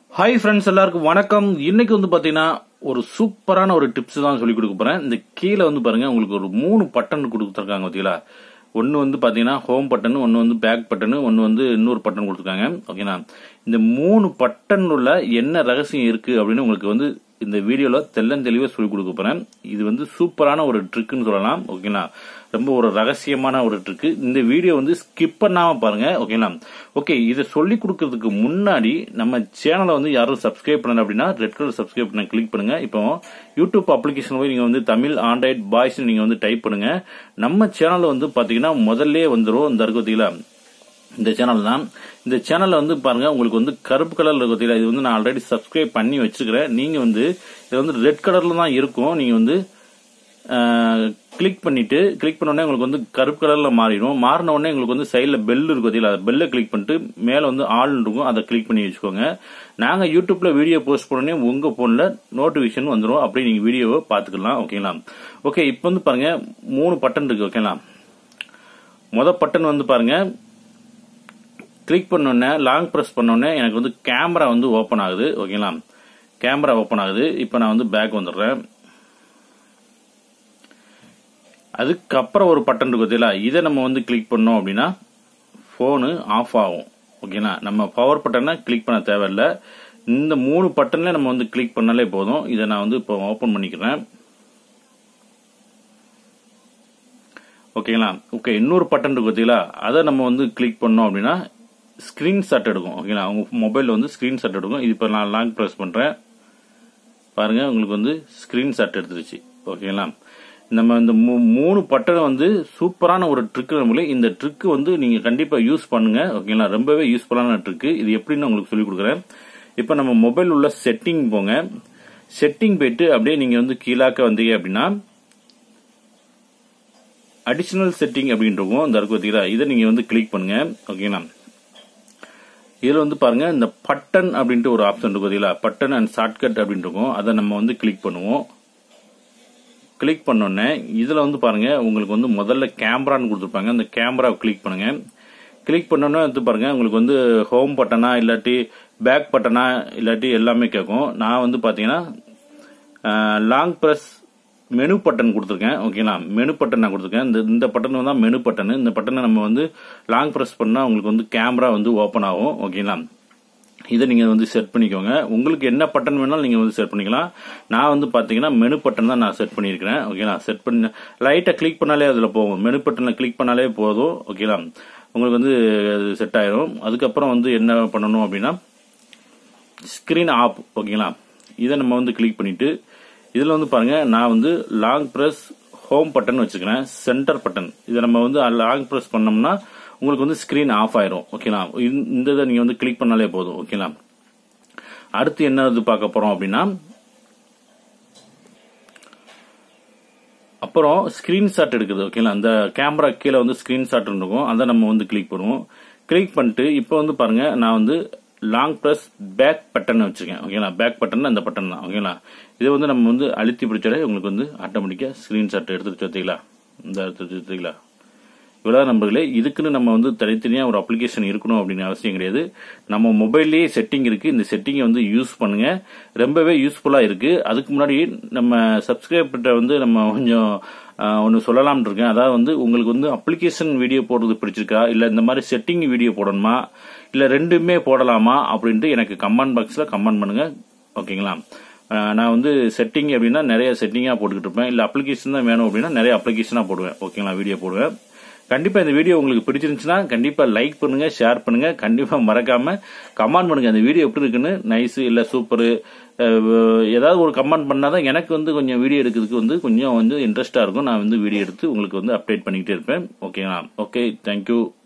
Hi friends, எல்லாருக்கும் வணக்கம். இன்னைக்கு பாத்தீங்கன்னா ஒரு சூப்பரான ஒரு டிப்ஸ் தான் சொல்லி கொடுக்க போறேன். இந்த கீழே பாருங்க, உங்களுக்கு ஒரு 3 பட்டன் கொடுத்துருக்காங்க பாத்தீங்களா. ஒன்னு பாத்தீங்கன்னா ஹோம் பட்டன், ஒன்னு பேக் பட்டன், ஒன்னு இன்னொரு பட்டன் கொடுத்துருக்காங்க. ஓகேனா, இந்த 3 பட்டன் உள்ள என்ன ரகசியம் இருக்கு அப்படின்னு உங்களுக்கு இந்த வீடியோல தெளிவா சொல்லி கொடுக்க போறேன். இது சூப்பரான ஒரு ட்ரிக்னு சொல்லலாம். ஓகேங்களா, ரொம்ப ஒரு ரகசியமான ஒரு ட்ரிக். இந்த வீடியோ ஸ்கிப் பண்ணாம பாருங்க. ஓகேங்களா. ஓகே, இதை சொல்லி கொடுக்கறதுக்கு முன்னாடி நம்ம சேனலை யாரும் சப்ஸ்கிரைப் பண்ணல அப்படின்னா ரெட் கலர் சப்ஸ்கிரைப் பண்ண கிளிக் பண்ணுங்க. இப்போ யூடியூப் அப்ளிகேஷன் போய் நீங்க தமிழ் ஆண்ட்ராய்ட் பாய்ஸ் நீங்க டைப் பண்ணுங்க. நம்ம சேனல் பாத்தீங்கன்னா முதல்ல வந்துரும். இந்த இருக்கு இந்த சேனல் தான். இந்த சேனல்ல பாருங்க, உங்களுக்கு கருப்பு கலர்ல இருக்கு. இது நான் ஆல்ரெடி சப்ஸ்கிரைப் பண்ணி வச்சிருக்கிறேன். நீங்க இது ரெட் கலர்ல தான் இருக்கும். நீங்க கிளிக் பண்ண உடனே உங்களுக்கு கருப்பு கலர்ல மாறிடும். மாறின உடனே உங்களுக்கு சைட்ல பெல் இருக்கு. பெல்ல கிளிக் பண்ணிட்டு மேல ஆல் இருக்கும். அதை கிளிக் பண்ணி வச்சுக்கோங்க. நாங்க யூடியூப்ல வீடியோ போஸ்ட் பண்ணோடனே உங்க போன்ல நோட்டிபிகேஷன் வந்துடும். அப்படி நீங்க வீடியோவை பாத்துக்கலாம். ஓகேங்களா. ஓகே, இப்ப பாருங்க 3 பட்டன் இருக்கு. ஓகேங்களா. பட்டன் பாருங்க, கிளிக் பண்ணோடனே லாங் பிரஸ் பண்ணோடனே எனக்கு கேமரா ஓபன் ஆகுது. ஓகேங்களா, கேமரா ஓபன் ஆகுது. இப்ப நான் பேக் வந்துடுறேன். அதுக்கப்புறம் ஒரு பட்டன் இருக்கு. இதை நம்ம கிளிக் பண்ணோம் அப்படின்னா போனு ஆஃப் ஆகும். ஓகேங்களா, நம்ம பவர் பட்டனை கிளிக் பண்ண தேவையில்லை. இந்த 3 பட்டன்ல நம்ம கிளிக் பண்ணாலே போதும். இதை நான் இப்போ ஓபன் பண்ணிக்கிறேன். ஓகேங்களா. ஓகே, இன்னொரு பட்டன் இருக்கு. அதை நம்ம கிளிக் பண்ணோம் அப்படின்னா ஸ்கிரீன்ஷாட் எடுக்கும். ஓகேங்களா, உங்க மொபைல்ல ஸ்கிரீன்ஷாட் எடுக்கும். இது இப்ப நான் லாங் பிரஸ் பண்றேன். பாருங்க, உங்களுக்கு ஸ்கிரீன்ஷாட் எடுத்துருச்சு. ஓகேங்களா. நம்ம இந்த 3 பட்டன் சூப்பரான ஒரு ட்ரிக். நம்மளுக்கு இந்த ட்ரிக் நீங்க கண்டிப்பா யூஸ் பண்ணுங்க. ஓகேங்களா, ரொம்பவே யூஸ்ஃபுல்லான ட்ரிக். இது எப்படின்னு உங்களுக்கு சொல்லி கொடுக்குறேன். இப்ப நம்ம மொபைல் உள்ள செட்டிங் போங்க. செட்டிங் போயிட்டு அப்படியே நீங்க கீழாக்க வந்தீங்க அப்படின்னா அடிஷனல் செட்டிங் அப்படின்னு இருக்கும். இந்த இருக்கு. இதை நீங்க கிளிக் பண்ணுங்க. ஓகேங்களா. இதுல பாருங்க, இந்த பட்டன் அப்படின்ட்டு ஒரு ஆப்ஷன் இருக்கு. பட்டன் அண்ட் ஷார்ட்கட் அப்படின்னு இருக்கும். அதை நம்ம கிளிக் பண்ணுவோம். கிளிக் பண்ணோடனே இதுல பாருங்க, உங்களுக்கு முதல்ல கேமரான்னு கொடுத்துருப்பாங்க. அந்த கேமரா கிளிக் பண்ணுங்க. கிளிக் பண்ணோன்னே பாருங்க, உங்களுக்கு ஹோம் பட்டனா இல்லாட்டி பேக் பட்டனா இல்லாட்டி எல்லாமே கேட்கும். நான் பாத்தீங்கன்னா லாங் பிரஸ் மெனு பட்டன் கொடுத்துருக்கேன். ஓகேங்களா, மெனு பட்டன் நான் கொடுத்துருக்கேன். இந்த பட்டன் தான் மெனு பட்டன். இந்த பட்டனை நம்ம லாங் பிரஸ் பண்ணா உங்களுக்கு கேமரா ஓபன் ஆகும். ஓகேங்களா, இதை நீங்க செட் பண்ணிக்கோங்க. உங்களுக்கு என்ன பட்டன் வேணாலும் நீங்க செட் பண்ணிக்கலாம். நான் பாத்தீங்கன்னா மெனு பட்டன் தான் நான் செட் பண்ணிருக்கிறேன். ஓகேங்களா, செட் பண்ணி லைட்டா கிளிக் பண்ணாலே அதுல போகும். மெனு பட்டன்ல கிளிக் பண்ணாலே போதும். ஓகேங்களா, உங்களுக்கு செட் ஆயிரும். அதுக்கப்புறம் என்ன பண்ணணும் அப்படின்னா ஸ்கிரீன் ஆப். ஓகேங்களா, இதை நம்ம கிளிக் பண்ணிட்டு இதுல பாருங்க, நான் லாங் பிரஸ் ஹோம் பட்டன் வச்சுக்கிறேன். சென்டர் பட்டன் இதை நம்ம லாங் பிரஸ் பண்ணோம்னா உங்களுக்கு ஸ்கிரீன் ஆஃப் ஆயிரும். ஓகேங்களா, இந்த இதை நீங்க கிளிக் பண்ணாலே போதும். ஓகேங்களா, அடுத்து என்ன பார்க்க போறோம் அப்படின்னா அப்புறம் ஸ்கிரீன்ஷாட் எடுக்குது. ஓகேங்களா, அந்த கேமரா கீழே ஸ்கிரீன்ஷாட் இருக்கும். அதை நம்ம கிளிக் பண்ணுவோம். கிளிக் பண்ணிட்டு இப்போ பாருங்க, நான் லாங் பிரஸ் பேக் பட்டன் வச்சிருக்கேன். ஓகேங்களா, பேக் பட்டன் அந்த பட்டன் தான். ஓகேங்களா, இதை நம்ம அழுத்தி பிடிச்சாலே உங்களுக்கு ஆட்டோமேட்டிக்கா ஸ்கிரீன்ஷாட் எடுத்துட்டு வச்சுங்களா. இந்த எடுத்துட்டீங்களா. இவ்வளவு நம்பர்களே. இதுக்குன்னு நம்ம தனித்தனியா ஒரு அப்ளிகேஷன் இருக்கணும் அப்படின்னு அவசியம் கிடையாது. நம்ம மொபைல்லயே செட்டிங் இருக்கு. இந்த செட்டிங்கை யூஸ் பண்ணுங்க. ரொம்பவே யூஸ்ஃபுல்லா இருக்கு. அதுக்கு முன்னாடி நம்ம சப்ஸ்கிரைபர்கிட்ட நம்ம கொஞ்சம் ஒன்னு சொல்லலாம்னு இருக்கேன். அதாவது உங்களுக்கு அப்ளிகேஷன் வீடியோ போடுறது பிடிச்சிருக்கா, இல்ல இந்த மாதிரி செட்டிங் வீடியோ போடணுமா, இல்ல ரெண்டுமே போடலாமா அப்படின்ட்டு எனக்கு கமெண்ட் பாக்ஸ்ல கமெண்ட் பண்ணுங்க. ஓகேங்களா, நான் செட்டிங் அப்படின்னா நிறைய செட்டிங்கா போட்டுக்கிட்டு இருப்பேன். இல்ல அப்ளிகேஷன் தான் வேணும் அப்படின்னா நிறைய அப்ளிகேஷனா போடுவேன். ஓகேங்களா, வீடியோ போடுவேன். கண்டிப்பா இந்த வீடியோ உங்களுக்கு பிடிச்சிருந்துச்சுன்னா கண்டிப்பா லைக் பண்ணுங்க, ஷேர் பண்ணுங்க. கண்டிப்பா மறக்காம கமெண்ட் பண்ணுங்க. அந்த வீடியோ எப்படி இருக்குன்னு, நைஸ் இல்ல சூப்பர், ஏதாவது ஒரு கமெண்ட் பண்ணாதான் எனக்கு கொஞ்சம் வீடியோ எடுக்கிறதுக்கு கொஞ்சம் இன்ட்ரெஸ்டா இருக்கும். நான் வீடியோ எடுத்து உங்களுக்கு அப்டேட் பண்ணிக்கிட்டே இருப்பேன். ஓகேங்களா. Okay, thank you.